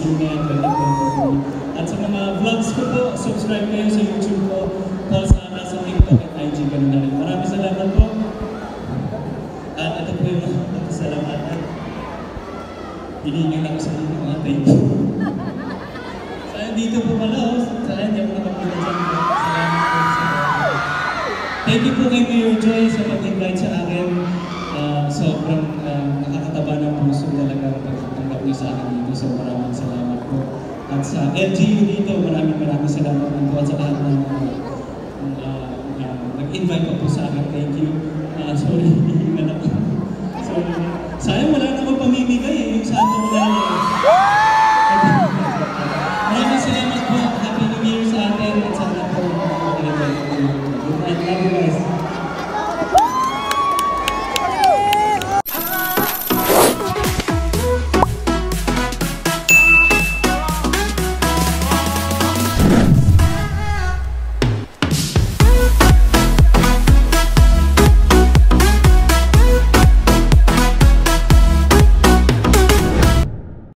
Singan, at sa mga vlogs ko po, subscribe kayo sa YouTube ko, Paul Sana, sa TikTok at IG, ganun na rin. Maraming salamat po. At ito po yung mga salamat. Hiningan ako sa inyo mga thank you. Saan dito po pala, saan hindi ako nakapita dyan. Salamat po sa thank you po kay Mayor Joy sa pag-invite sa akin. Sobrang nakakataba ng puso talaga pagtanggap niyo sa akin dito. So maraming salamat po. At sa LGU dito, maraming salamat po at sa lahat ng nag-invite po sa akin. Thank you. Sorry, hihingan ako. Sorry. Sayang wala naman pamimigay eh, yung santo wala lang. Maraming salamat po. Happy New Year sa atin at sana po. Good night, love you guys.